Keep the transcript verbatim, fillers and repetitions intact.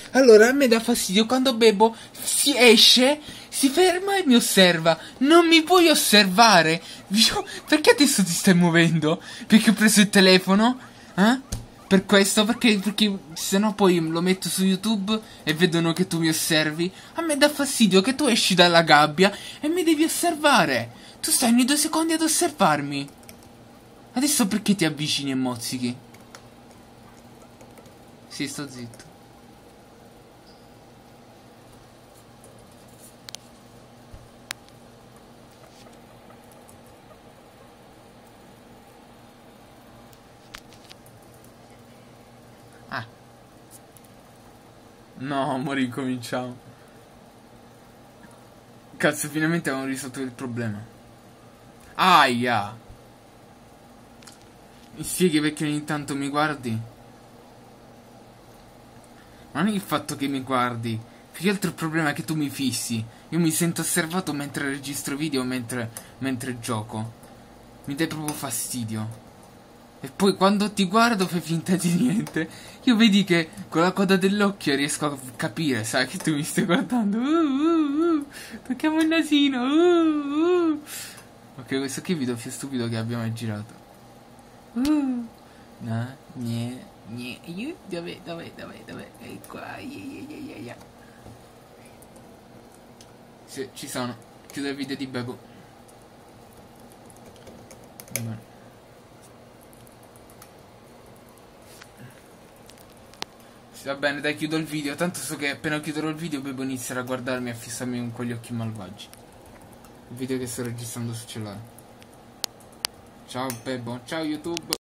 Allora a me dà fastidio quando Bebo si esce, si ferma e mi osserva. Non mi puoi osservare? Io- Perché adesso ti stai muovendo? Perché ho preso il telefono? Eh? Per questo? Perché, perché se no poi lo metto su YouTube e vedono che tu mi osservi. A me dà fastidio che tu esci dalla gabbia e mi devi osservare. Tu stai ogni due secondi ad osservarmi. Adesso perché ti avvicini e mozzichi? Sì, sto zitto. Ah, no, amore, ricominciamo. Cazzo, finalmente abbiamo risolto il problema. Aia! Mi spieghi perché ogni tanto mi guardi? Ma non è il fatto che mi guardi. Più che altro il problema è che tu mi fissi. Io mi sento osservato mentre registro video, mentre, mentre gioco. Mi dai proprio fastidio. E poi quando ti guardo fai finta di niente. Io vedi che con la coda dell'occhio riesco a capire, sai, che tu mi stai guardando. Uh, uh, uh. Tocchiamo il nasino. Uh, uh. Ok, questo qui è il video più stupido che abbiamo mai girato. Uh. No, niente, niente. Dove, dove, dove, dove? E qua. Yeah, yeah, yeah, yeah. Sì, ci sono. Chiudo il video di Bebo. Va bene. Va bene, dai, chiudo il video. Tanto so che appena chiuderò il video Bebo inizierà a guardarmi e a fissarmi con quegli occhi malvagi. Il video che sto registrando sul cellulare. Ciao Bebo, ciao YouTube.